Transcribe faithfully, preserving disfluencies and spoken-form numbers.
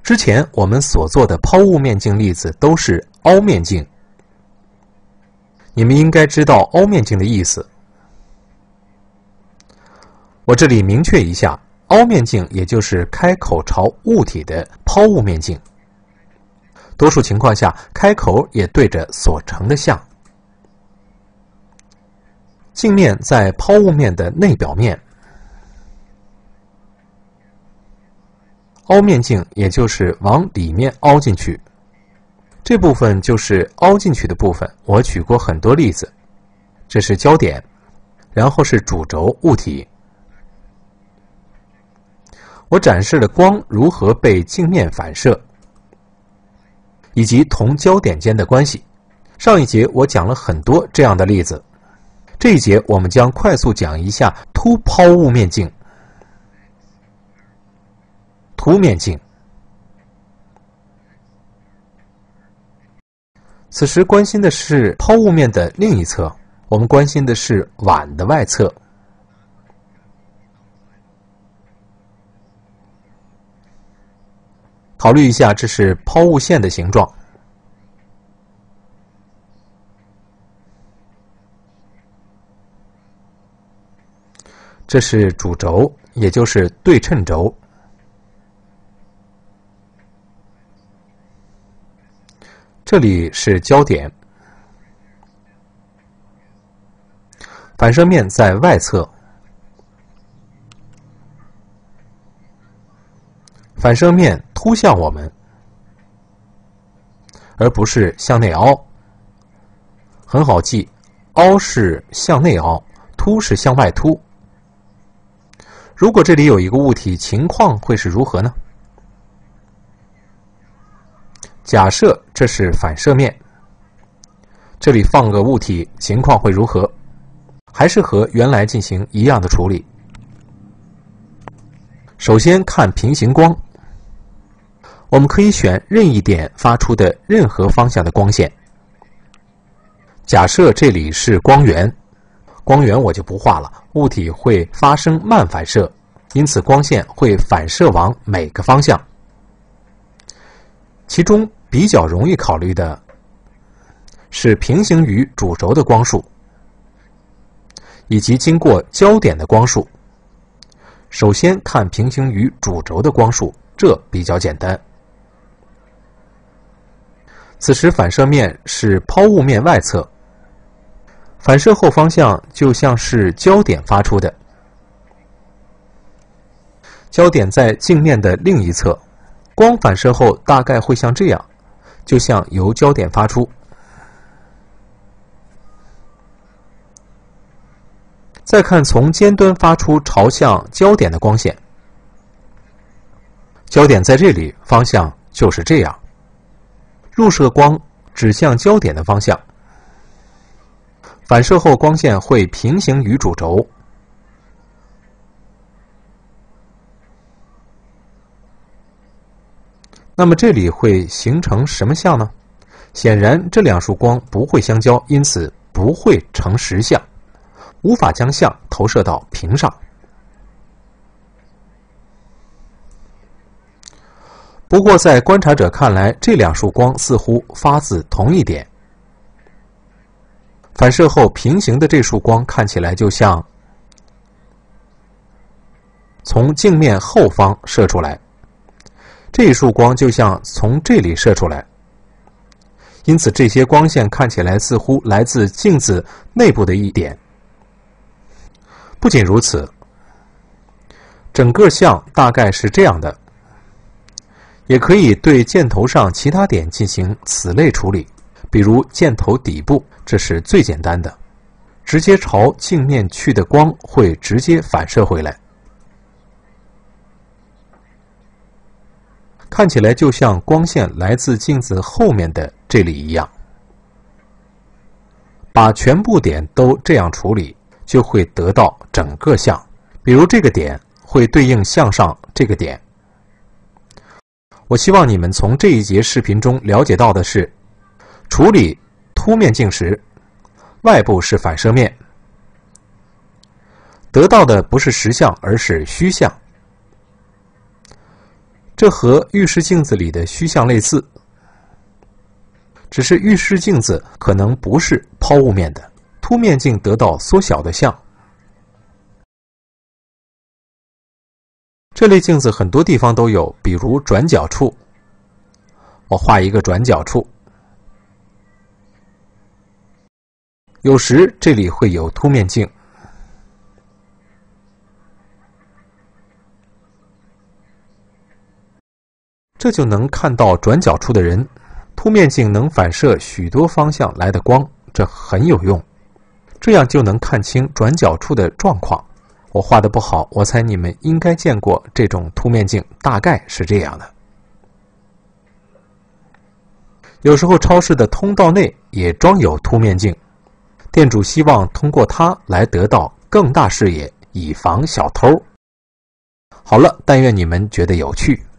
之前我们所做的抛物面镜例子都是凹面镜，你们应该知道凹面镜的意思。我这里明确一下，凹面镜也就是开口朝物体的抛物面镜。多数情况下，开口也对着所成的像。镜面在抛物面的内表面，凹面镜也就是往里面凹进去，这部分就是凹进去的部分。我举过很多例子，这是焦点，然后是主轴物体。我展示了光如何被镜面反射，以及同焦点间的关系。上一节我讲了很多这样的例子，这一节我们将快速讲一下凸抛物面镜。凸面镜，此时关心的是抛物面的另一侧，我们关心的是碗的外侧。考虑一下，这是抛物线的形状。这是主轴，也就是对称轴。这里是焦点，反射面在外侧，反射面凸向我们，而不是向内凹。很好记，凹是向内凹，凸是向外凸。如果这里有一个物体，情况会是如何呢？假设这是反射面，这里放个物体，情况会如何？还是和原来进行一样的处理。首先看平行光，我们可以选任意点发出的任何方向的光线。假设这里是光源，光源我就不画了，物体会发生漫反射，因此光线会反射往每个方向。其中比较容易考虑的是平行于主轴的光束，以及经过焦点的光束。首先看平行于主轴的光束，这比较简单。此时反射面是抛物面外侧，反射后方向就像是焦点发出的，焦点在镜面的另一侧，光反射后大概会像这样，就像由焦点发出。再看从尖端发出朝向焦点的光线，焦点在这里，方向就是这样，入射光指向焦点的方向，反射后光线会平行于主轴。那么这里会形成什么像呢？显然这两束光不会相交，因此不会成实像，无法将像投射到屏上。不过在观察者看来，这两束光似乎发自同一点。反射后平行的这束光看起来就像从镜面后方射出来，这一束光就像从这里射出来，因此这些光线看起来似乎来自镜子内部的一点。不仅如此，整个像大概是这样的，也可以对箭头上其他点进行此类处理，比如箭头底部，这是最简单的，直接朝镜面去的光会直接反射回来，看起来就像光线来自镜子后面的这里一样。把全部点都这样处理，就会得到整个像。比如这个点会对应像上这个点。我希望你们从这一节视频中了解到的是，处理凸面镜时，外部是反射面，得到的不是实像，而是虚像。 这和浴室镜子里的虚像类似，只是浴室镜子可能不是抛物面的，凸面镜得到缩小的像。这类镜子很多地方都有，比如转角处。我画一个转角处，有时这里会有凸面镜。这就能看到转角处的人。凸面镜能反射许多方向来的光，这很有用，这样就能看清转角处的状况。我画的不好，我猜你们应该见过这种凸面镜，大概是这样的。有时候超市的通道内也装有凸面镜，店主希望通过它来得到更大视野，以防小偷。好了，但愿你们觉得有趣。